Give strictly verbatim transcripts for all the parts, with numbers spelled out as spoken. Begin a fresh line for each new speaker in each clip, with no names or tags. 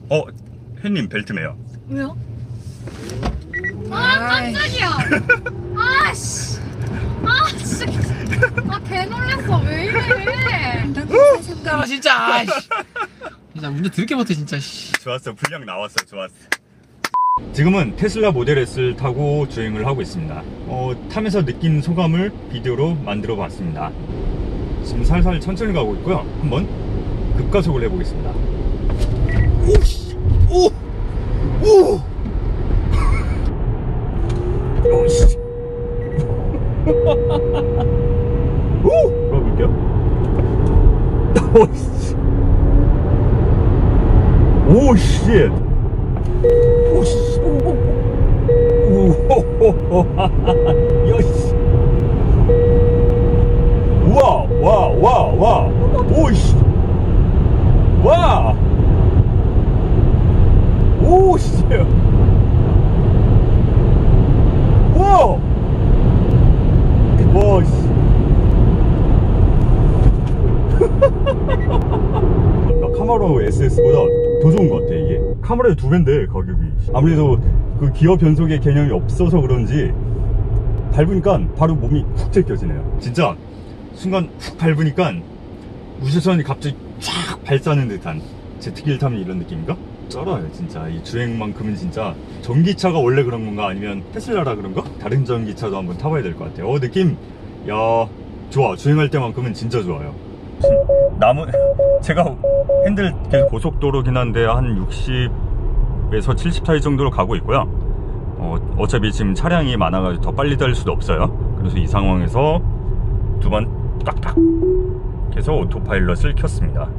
어, 햇님 벨트 매요.
왜요? 아 깜짝이야. 아씨. 아 진짜. 아 개 놀랐어. 왜 이래?
아 진짜. 아이씨. 진짜 운전 드럽게 못해 진짜.
좋았어, 분량 나왔어. 좋았어. 지금은 테슬라 모델 S를 타고 주행을 하고 있습니다. 어, 타면서 느낀 소감을 비디오로 만들어 봤습니다. 지금 살살 천천히 가고 있고요. 한번 급가속을 해보겠습니다. 오씨! 오! 오! 오씨! 오! 가볼게요. 오씨! 오씨! 오씨! 오호호호! 여씨! 우와! 와! 와! 와! 오씨! 와! 오씨! 와! 와씨! 카마로 에스에스보다 더 좋은 것 같아. 이게 카마로의 두 배인데 가격이. 아무래도 그 기어 변속의 개념이 없어서 그런지 밟으니까 바로 몸이 훅 제껴지네요. 진짜 순간 훅 밟으니까 우주선이 갑자기 쫙 발사하는 듯한, 제트기를 타면 이런 느낌인가? 쩔어요 진짜. 이 주행만큼은 진짜. 전기차가 원래 그런 건가 아니면 테슬라라 그런가? 다른 전기차도 한번 타봐야 될 것 같아요. 어, 느낌 야 좋아. 주행할 때만큼은 진짜 좋아요. 나무 제가 핸들 계속 고속도로긴 한데 한 육십에서 칠십 사이 정도로 가고 있고요. 어, 어차피 지금 차량이 많아가지고 더 빨리 달 수도 없어요. 그래서 이 상황에서 두 번 딱딱 해서 오토파일럿을 켰습니다.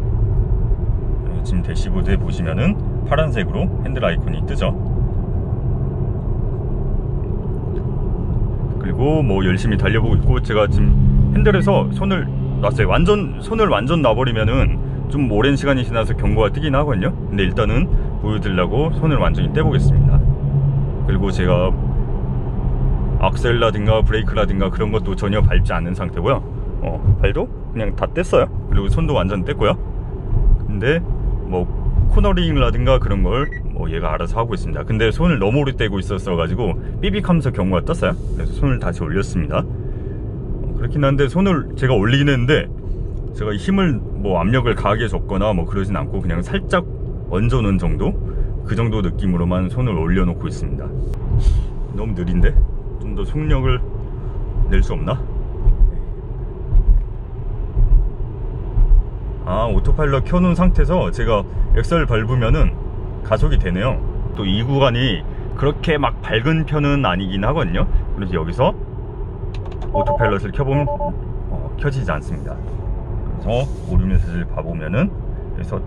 지금 대시보드에 보시면은 파란색으로 핸들 아이콘이 뜨죠. 그리고 뭐 열심히 달려보고 있고, 제가 지금 핸들에서 손을 놨어요. 완전 손을 완전 놔버리면은 좀 오랜 시간이 지나서 경고가 뜨긴 하거든요. 근데 일단은 보여드리려고 손을 완전히 떼보겠습니다. 그리고 제가 악셀라든가 브레이크라든가 그런 것도 전혀 밟지 않는 상태고요. 어, 발도 그냥 다 뗐어요. 그리고 손도 완전 뗐고요. 근데 뭐 코너링이라든가 그런 걸 뭐 얘가 알아서 하고 있습니다. 근데 손을 너무 오래 떼고 있었어 가지고 삐빅 하면서 경고가 떴어요. 그래서 손을 다시 올렸습니다. 어, 그렇긴 한데 손을 제가 올리긴 했는데 제가 힘을 뭐 압력을 가하게 줬거나 뭐 그러진 않고 그냥 살짝 얹어놓은 정도? 그 정도 느낌으로만 손을 올려놓고 있습니다. 너무 느린데? 좀 더 속력을 낼 수 없나? 아, 오토파일럿 켜놓은 상태에서 제가 엑셀 밟으면은 가속이 되네요. 또 이 구간이 그렇게 막 밝은 편은 아니긴 하거든요. 그래서 여기서 오토파일럿을 켜보면 어, 켜지지 않습니다. 그래서 오류메시지를 봐보면은 여기서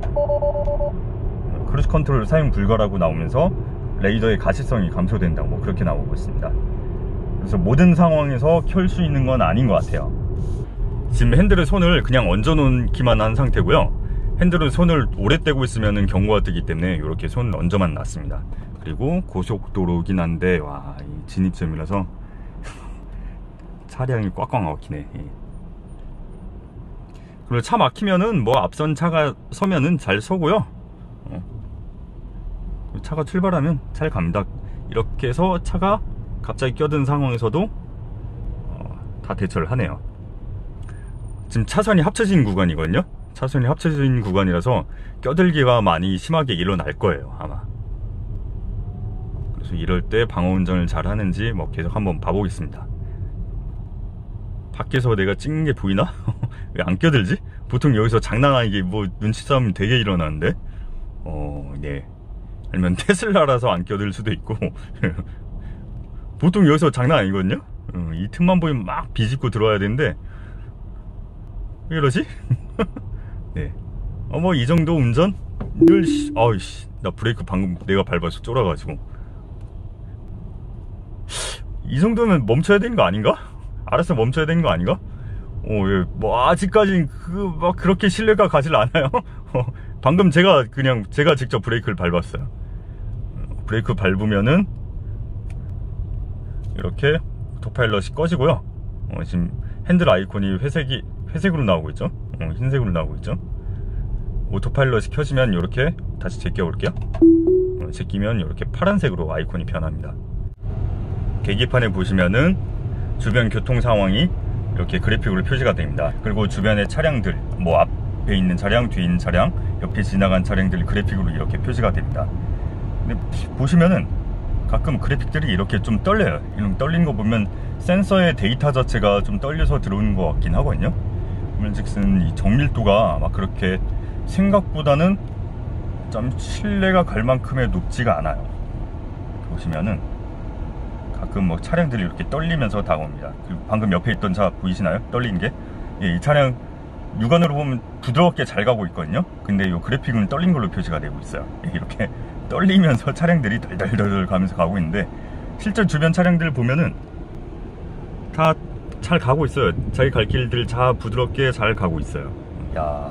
크루즈 컨트롤 사용 불가라고 나오면서 레이더의 가시성이 감소된다고 뭐 그렇게 나오고 있습니다. 그래서 모든 상황에서 켤 수 있는 건 아닌 것 같아요. 지금 핸들에 손을 그냥 얹어 놓기만 한 상태고요. 핸들은 손을 오래 떼고 있으면 경고가 뜨기 때문에 이렇게 손 얹어만 놨습니다. 그리고 고속도로긴 한데 와, 이 진입점이라서 차량이 꽉꽉 막히네. 그리고 차 막히면은 뭐 앞선 차가 서면은 잘 서고요. 어. 차가 출발하면 잘 갑니다. 이렇게 해서 차가 갑자기 껴든 상황에서도 어, 다 대처를 하네요. 지금 차선이 합쳐진 구간이거든요. 차선이 합쳐진 구간이라서 껴들기가 많이 심하게 일어날 거예요 아마. 그래서 이럴 때 방어운전을 잘 하는지 뭐 계속 한번 봐보겠습니다. 밖에서 내가 찍는 게 보이나? 왜 안 껴들지? 보통 여기서 장난 아니게 뭐 눈치싸움이 되게 일어나는데 어, 네. 아니면 테슬라라서 안 껴들 수도 있고 보통 여기서 장난 아니거든요. 어, 이 틈만 보이면 막 비집고 들어와야 되는데 왜 이러지? 네. 어, 뭐 이 정도 운전? 늘 어이씨, 나 브레이크 방금 내가 밟아서 쫄아가지고 이 정도면 멈춰야 되는 거 아닌가? 알아서 멈춰야 되는 거 아닌가? 어, 예, 뭐 아직까지 그 막 그렇게 신뢰가 가질 않아요. 방금 제가 그냥 제가 직접 브레이크를 밟았어요. 브레이크 밟으면은 이렇게 오토파일럿이 꺼지고요. 어, 지금 핸들 아이콘이 회색이 회색으로 나오고 있죠. 어, 흰색으로 나오고 있죠. 오토파일럿이 켜지면 이렇게 다시 제껴 볼게요. 어, 제끼면 이렇게 파란색으로 아이콘이 변합니다. 계기판에 보시면은 주변 교통 상황이 이렇게 그래픽으로 표시가 됩니다. 그리고 주변의 차량들, 뭐 앞에 있는 차량, 뒤에 있는 차량, 옆에 지나간 차량들 그래픽으로 이렇게 표시가 됩니다. 근데 보시면은 가끔 그래픽들이 이렇게 좀 떨려요. 이런 떨리는 거 보면 센서의 데이터 자체가 좀 떨려서 들어오는 것 같긴 하거든요. 그런즉슨 이 정밀도가 막 그렇게 생각보다는 좀 신뢰가 갈 만큼의 높지가 않아요. 보시면은 가끔 뭐 차량들이 이렇게 떨리면서 다가옵니다. 그리고 방금 옆에 있던 차 보이시나요? 떨리는 게? 예, 이 차량 육안으로 보면 부드럽게 잘 가고 있거든요. 근데 이 그래픽은 떨린 걸로 표시가 되고 있어요. 예, 이렇게 떨리면서 차량들이 덜덜덜 가면서 가고 있는데 실제 주변 차량들 보면은 다 잘 가고 있어요. 자기 갈 길들 다 부드럽게 잘 가고 있어요. 야,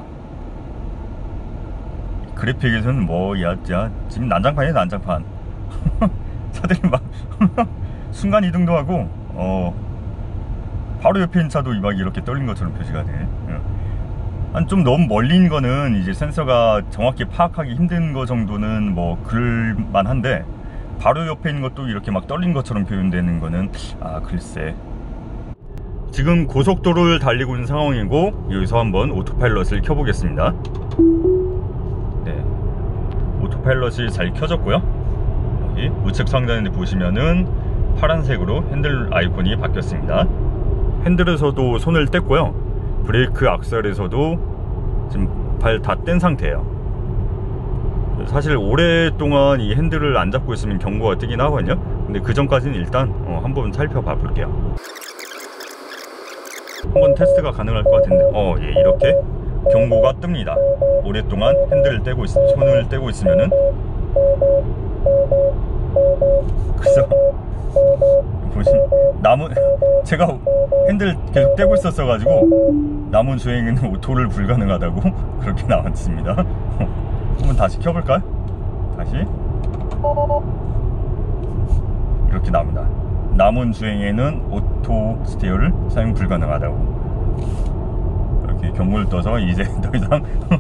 그래픽에서는 뭐, 야, 야, 지금 난장판이에요, 난장판. 차들이 막 순간 이동도 하고, 어, 바로 옆에 있는 차도 막 이렇게 떨린 것처럼 표시가 돼. 한 좀 너무 멀린 거는 이제 센서가 정확히 파악하기 힘든 거 정도는 뭐 그럴만 한데, 바로 옆에 있는 것도 이렇게 막 떨린 것처럼 표현되는 거는, 아, 글쎄. 지금 고속도로를 달리고 있는 상황이고, 여기서 한번 오토파일럿을 켜보겠습니다. 네, 오토파일럿이 잘 켜졌고요. 여기 우측 상단에 보시면은 파란색으로 핸들 아이콘이 바뀌었습니다. 핸들에서도 손을 뗐고요. 브레이크 악셀에서도 지금 발 다 뗀 상태예요. 사실 오랫동안 이 핸들을 안 잡고 있으면 경고가 뜨긴 하거든요. 근데 그 전까지는 일단 어, 한번 살펴봐 볼게요. 한번 테스트가 가능할 것 같은데, 어, 예, 이렇게 경고가 뜹니다. 오랫동안 핸들을 떼고 있, 손을 떼고 있으면은. 그래서 보신 남은 제가 핸들 계속 떼고 있었어 가지고 남은 주행은 오토를 불가능하다고 그렇게 나왔습니다. 한번 다시 켜볼까요? 다시 이렇게 나옵니다. 남은 주행에는 오토 스티어를 사용 불가능하다고 이렇게 경고를 떠서 이제 더 이상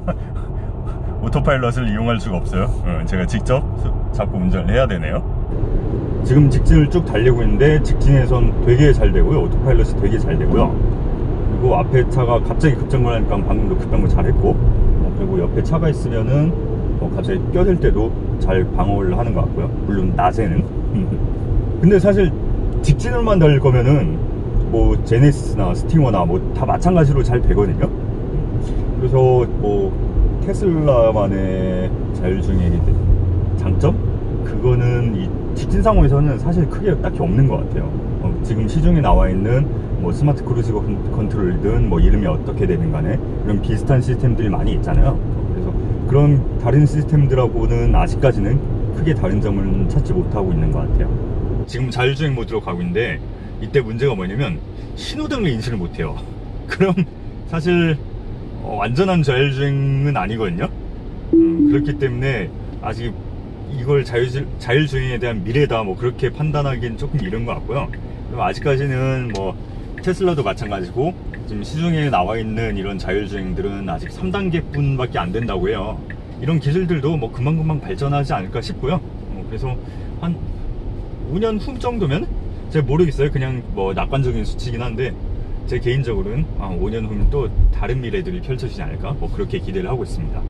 오토파일럿을 이용할 수가 없어요. 제가 직접 잡고 운전을 해야 되네요. 지금 직진을 쭉 달리고 있는데 직진에선 되게 잘 되고요. 오토파일럿이 되게 잘 되고요. 그리고 앞에 차가 갑자기 급정을 하니까 방금도 급정을 잘 했고, 그리고 옆에 차가 있으면은 뭐 갑자기 껴들 때도 잘 방어를 하는 것 같고요. 물론 낮에는. 근데 사실 직진으로만 달릴 거면은 뭐 제네시스나 스팅어나 뭐 다 마찬가지로 잘 되거든요. 그래서 뭐 테슬라만의 자율주행의 장점? 그거는 이 직진 상황에서는 사실 크게 딱히 없는 것 같아요. 어, 지금 시중에 나와 있는 뭐 스마트 크루즈 컨트롤이든 뭐 이름이 어떻게 되든 간에 이런 비슷한 시스템들이 많이 있잖아요. 그래서 그런 다른 시스템들하고는 아직까지는 크게 다른 점을 찾지 못하고 있는 것 같아요. 지금 자율주행 모드로 가고 있는데 이때 문제가 뭐냐면 신호등을 인식을 못해요. 그럼 사실 어, 완전한 자율주행은 아니거든요. 음, 그렇기 때문에 아직 이걸 자율, 자율주행에 대한 미래다 뭐 그렇게 판단하기엔 조금 이른 것 같고요. 아직까지는 뭐 테슬라도 마찬가지고 지금 시중에 나와 있는 이런 자율주행들은 아직 삼 단계 뿐밖에 안 된다고 해요. 이런 기술들도 뭐 금방금방 발전하지 않을까 싶고요. 어, 그래서 한 오 년 후 정도면 제가 모르겠어요. 그냥 뭐 낙관적인 수치긴 한데 제 개인적으로는 아, 오 년 후면 또 다른 미래들이 펼쳐지지 않을까 뭐 그렇게 기대를 하고 있습니다.